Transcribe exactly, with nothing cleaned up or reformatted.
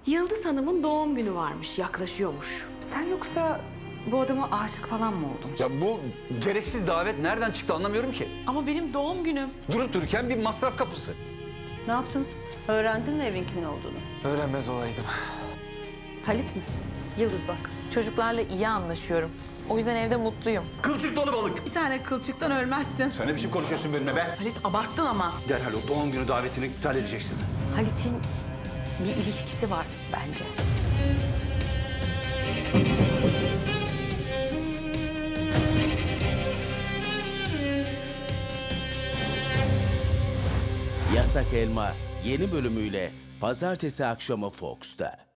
Yıldız Hanım'ın doğum günü varmış, yaklaşıyormuş. Sen yoksa bu adama aşık falan mı oldun? Ya bu gereksiz davet nereden çıktı anlamıyorum ki. Ama benim doğum günüm. Durup dururken bir masraf kapısı. Ne yaptın? Öğrendin mi evin kimin olduğunu? Öğrenmez olaydım. Halit mi? Yıldız bak, çocuklarla iyi anlaşıyorum. O yüzden evde mutluyum. Kılçık dolu balık. Bir tane kılçıktan ölmezsin. Sen ne biçim konuşuyorsun benimle be? Halit abarttın ama. Derhal o doğum günü davetini iptal edeceksin. Halit'in bir ilişkisi var bence. Yasak Elma yeni bölümüyle pazartesi akşamı Fox'ta.